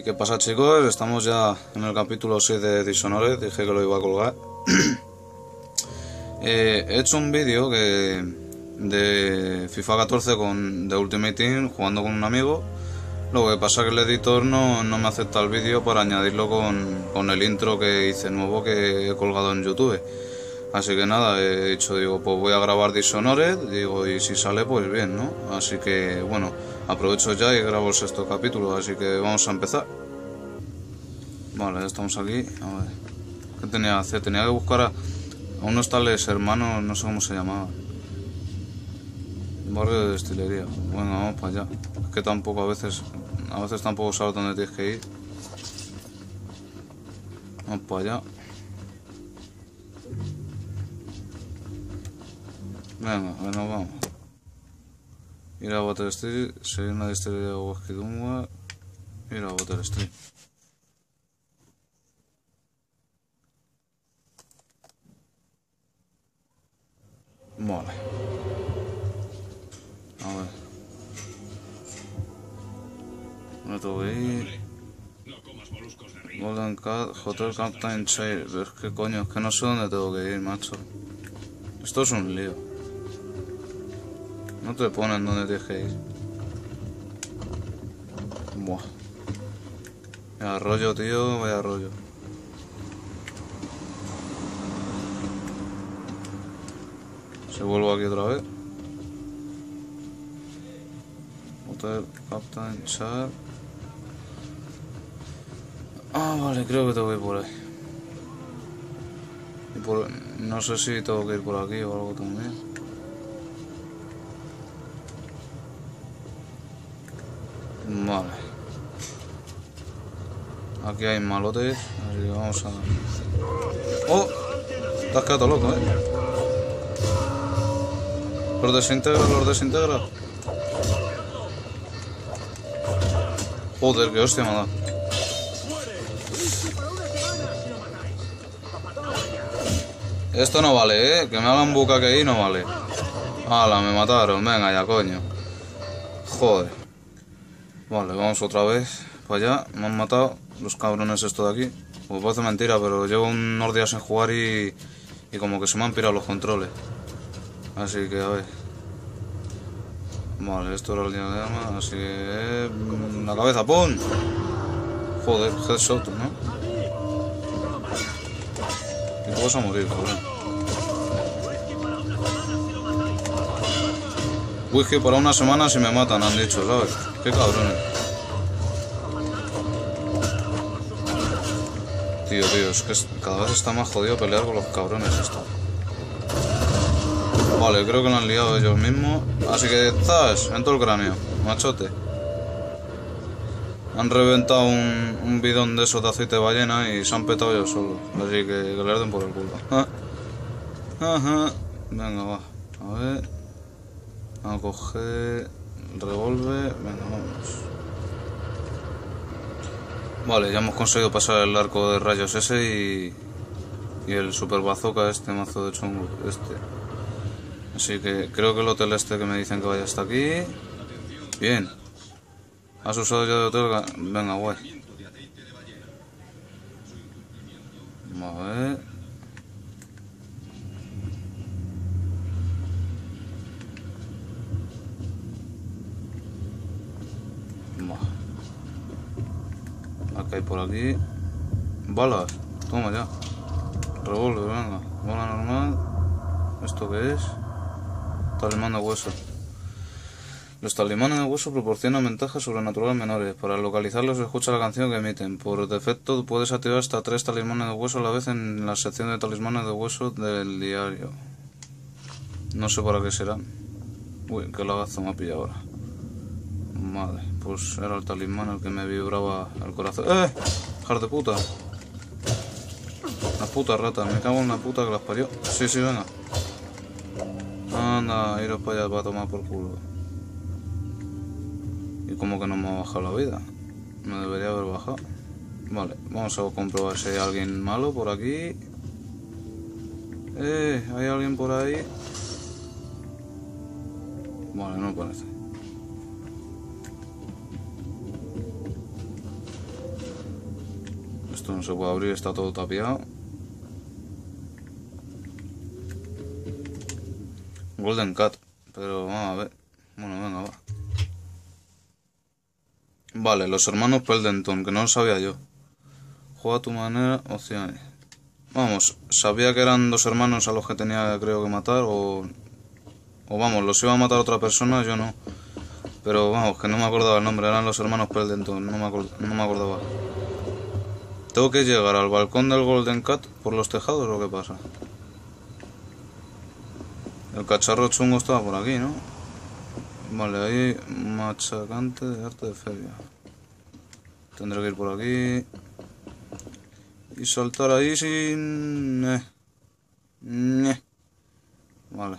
¿Qué pasa, chicos? Estamos ya en el capítulo 6 de Dishonored. Dije que lo iba a colgar. He hecho un vídeo de FIFA 14 de Ultimate Team jugando con un amigo. Lo que pasa es que el editor no me acepta el vídeo para añadirlo con el intro que hice nuevo que he colgado en YouTube. Así que nada, he dicho, digo, pues voy a grabar Dishonored, digo, y si sale, pues bien, ¿no? Así que, bueno, aprovecho ya y grabo el sexto capítulo, así que vamos a empezar. Vale, ya estamos aquí. A ver, ¿qué tenía que hacer? Tenía que buscar a unos tales hermanos, no sé cómo se llamaban. Barrio de destilería. Bueno, vamos para allá. Es que tampoco a veces tampoco sabes dónde tienes que ir. Vamos para allá. Venga, que nos vamos. Ir a Water Street, seguir una destilería de whisky Dunwich, ir a Water Street. Vale. A ver. ¿Dónde tengo que ir? Golden Cat, Hotel Captain Chair. Pero es que coño, es que no sé dónde tengo que ir, macho. Esto es un lío. No te ponen dónde tienes que ir. Buah. Vaya rollo, tío, vaya rollo. Si vuelvo aquí otra vez. Hotel Captain Chair. Ah, vale, creo que tengo que ir por ahí. No sé si tengo que ir por aquí o algo también. Vale. Aquí hay malotes, así que vamos a... ¡Oh! Te has quedado loco, Los desintegra. Joder, qué hostia me ha dado. Esto no vale, que me hagan buca que ahí no vale. ¡Hala, me mataron! Venga ya, coño. Joder. Vale, vamos otra vez para allá. Me han matado los cabrones estos de aquí. Pues parece mentira, pero llevo unos días sin jugar y como que se me han pirado los controles. Así que a ver. Vale, esto era el diagrama, así que... la cabeza, ¡pum! Joder, headshot, ¿no? Y tú vas a morir, cabrón. Whisky para una semana si me matan, han dicho, ¿sabes? Qué cabrones. Tío, es que cada vez está más jodido pelear con los cabrones esto. Vale, creo que lo han liado ellos mismos. Así que, ¿sabes? En todo el cráneo, machote. Han reventado un bidón de esos de aceite de ballena y se han petado ellos solos. Así que le den por el culo. Ajá. Venga, va. A ver. Vamos a coger el revólver. Venga, vamos. Vale, ya hemos conseguido pasar el arco de rayos ese y el super bazooka este, mazo de chungo este. Así que creo que el hotel este que me dicen que vaya hasta aquí. Bien. ¿Has usado ya de hotel? Venga, guay. A ver. ¿Qué hay por aquí? Balas. Toma ya. Revólver, venga. Bala normal. ¿Esto qué es? Talismán de hueso. Los talismanes de hueso proporcionan ventajas sobrenaturales menores. Para localizarlos, escucha la canción que emiten. Por defecto, puedes activar hasta 3 talismanes de hueso a la vez en la sección de talismanes de hueso del diario. No sé para qué serán. Uy, qué lagazo me ha pillado ahora. Madre, pues era el talismán el que me vibraba el corazón. ¡Hijas de puta! Las putas ratas, me cago en la puta que las parió. Sí, venga. Anda, iros para allá para tomar por culo. Y como que no me ha bajado la vida. Me debería haber bajado. Vale, vamos a comprobar si hay alguien malo por aquí. ¿Hay alguien por ahí? Vale, no parece. Esto no se puede abrir, está todo tapiado. Golden Cat. Pero vamos a ver. Bueno, venga, va. Vale, los hermanos Peldenton, que no lo sabía yo. Juega a tu manera, opciones. Vamos, sabía que eran dos hermanos a los que tenía, creo, que matar, o vamos, los iba a matar otra persona, yo no. Pero vamos, que no me acordaba el nombre, eran los hermanos Peldenton, no me acordaba. ¿Tengo que llegar al balcón del Golden Cat por los tejados o qué pasa? El cacharro chungo estaba por aquí, ¿no? Vale, ahí machacante de arte de feria. Tendré que ir por aquí y saltar ahí sin... Vale.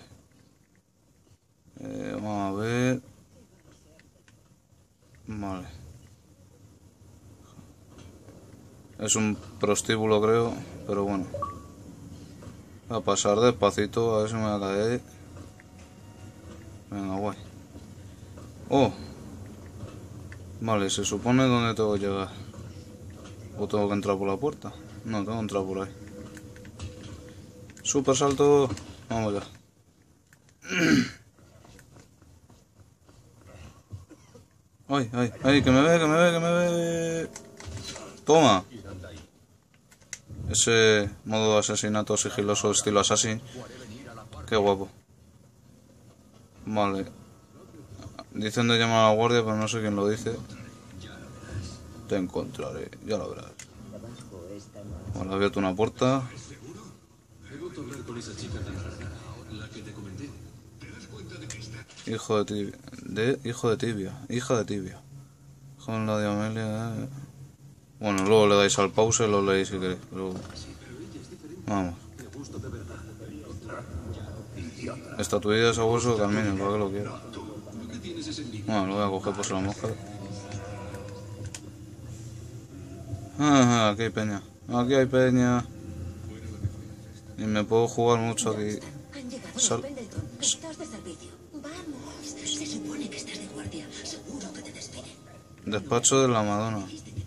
Vamos a ver. Vale. Es un prostíbulo, creo, pero bueno. Voy a pasar despacito, a ver si me va a caer. Venga, guay. Oh. Vale, se supone dónde tengo que llegar. ¿O tengo que entrar por la puerta? No, tengo que entrar por ahí. Super salto. Vamos ya. Ay, ay, ay, que me ve. Toma. Ese modo de asesinato sigiloso estilo Assassin. Qué guapo. Vale. Dicen de llamar a la guardia, pero no sé quién lo dice. Te encontraré, ya lo verás. Vale, he abierto una puerta. Hijo de tibia. Hija de tibia. Con la de Amelia. Bueno, luego le dais al pause, lo leéis si queréis. Luego... Vamos. Estatuilla de sabueso de Carmine, para que lo quiero. Bueno, lo voy a coger por si la mosca. Aquí hay peña. Aquí hay peña. Y me puedo jugar mucho aquí. Sal... Estás de servicio. Vamos, se supone que estás de guardia. Seguro que te despiden. Despacho de la Madonna.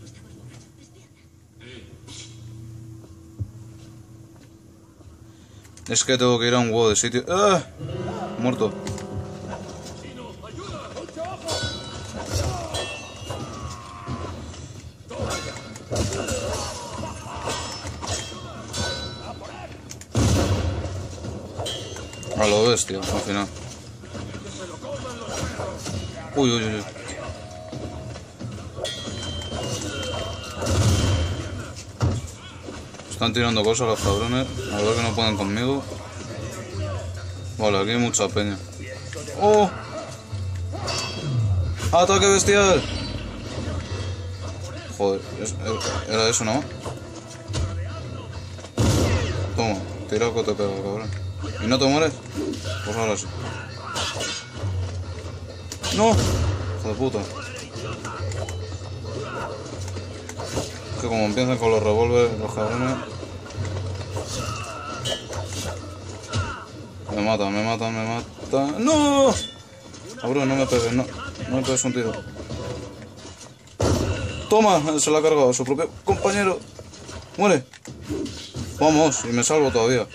Es que tengo que ir a un huevo de sitio. ¡Ah! Muerto. A lo bestia, al final. Uy, uy, uy. Están tirando cosas los cabrones. A ver que no pueden conmigo. Vale, aquí hay mucha peña. ¡Oh! ¡Ataque bestial! Joder, era eso, ¿no? Toma, tira que te pega, cabrón. ¿Y no te mueres? Pues ahora sí. ¡No! Hijo de puta. Que como empiezan con los revólveres, los cabrones... Me mata. ¡No! Cabrón, no me pegues, no me pegues un tiro. Toma, se la ha cargado a su propio compañero. Muere. Vamos, y me salvo todavía.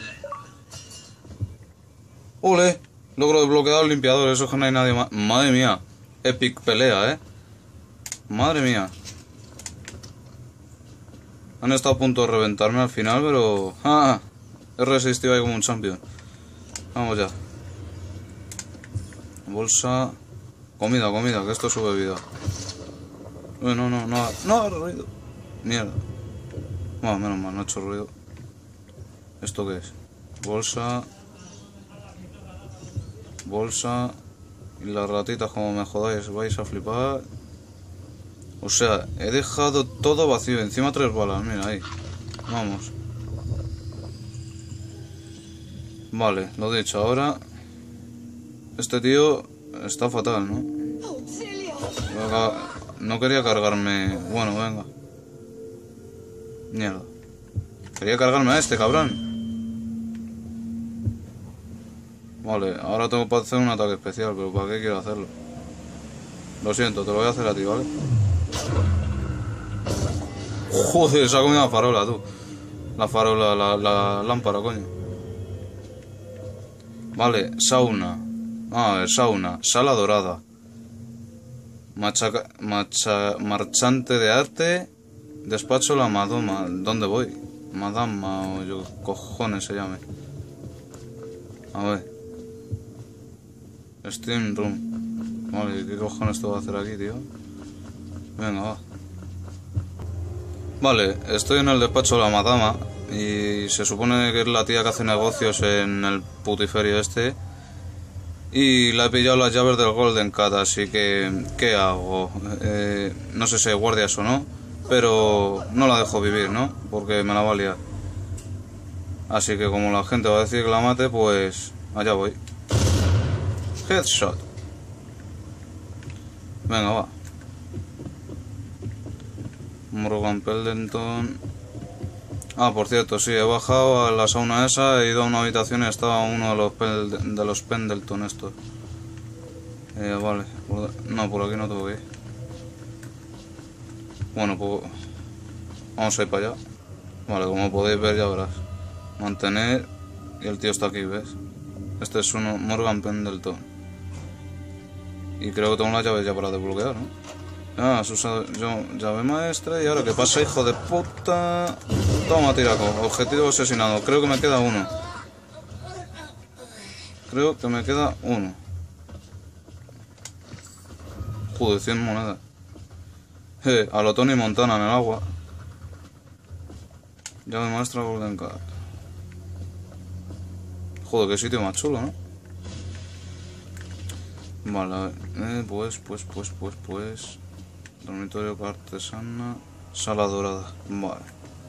¡Ole! Logro desbloqueado el limpiador, eso es que no hay nadie más. Madre mía. Epic pelea, Madre mía. Han estado a punto de reventarme al final, pero... ¡Ah! He resistido ahí como un champion. Vamos ya. Bolsa... Comida, que esto es su bebida. No, ruido. Mierda. Bueno, menos mal, no ha hecho ruido. ¿Esto qué es? Bolsa... Y las ratitas, como me jodáis, vais a flipar. O sea, he dejado todo vacío. Encima 3 balas, mira ahí. Vamos. Vale, lo dicho, ahora... Este tío está fatal, ¿no? No quería cargarme... Bueno, venga. Mierda. Quería cargarme a este, cabrón. Vale, ahora tengo para hacer un ataque especial, pero ¿para qué quiero hacerlo? Lo siento, te lo voy a hacer a ti, ¿vale? Joder, se ha comido la farola, tú. La farola, la lámpara, coño. Vale, sauna. A ver, sauna. Sala dorada. Marchante de arte. Despacho la Madoma. ¿Dónde voy? Madama o yo cojones se llame. A ver. Steam Room. Vale, ¿qué cojones te voy a hacer aquí, tío? Venga, va. Vale, estoy en el despacho de la Madama. Y se supone que es la tía que hace negocios en el putiferio este. Y le he pillado las llaves del Golden Cat, así que... ¿qué hago? No sé si hay guardias o no, pero no la dejo vivir, ¿no? Porque me la va a liar. Así que como la gente va a decir que la mate, pues... allá voy. Headshot. Venga, va. Morgan Pendleton. Ah, por cierto, sí, he bajado a la sauna esa, he ido a una habitación y estaba uno de los Pendleton estos. Vale, no, por aquí no tengo que ir. Bueno, pues vamos a ir para allá. Vale, como podéis ver ya verás. Mantener, y el tío está aquí, ¿ves? Este es uno, Morgan Pendleton. Y creo que tengo las llaves ya para desbloquear, ¿no? Ah, has usado yo llave maestra y ahora qué pasa, hijo de puta. Toma, tiraco, objetivo asesinado. Creo que me queda uno. Joder, 100 monedas. A lo Tony Montana en el agua. Llave maestra Golden Cat. Joder, qué sitio más chulo, ¿no? Vale, a ver. Pues. Dormitorio artesana. Sala dorada. Vale.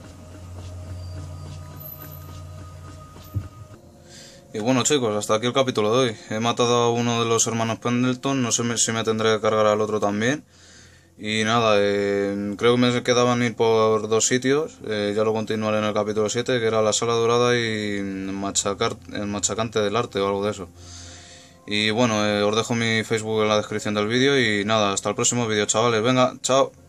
Y bueno, chicos, hasta aquí el capítulo de hoy. He matado a uno de los hermanos Pendleton. No sé si me tendré que cargar al otro también. Y nada, creo que me quedaban ir por 2 sitios. Ya lo continuaré en el capítulo 7, que era la sala dorada y el machacante del arte o algo de eso. Y bueno, os dejo mi Facebook en la descripción del vídeo y nada, hasta el próximo vídeo, chavales. Venga, chao.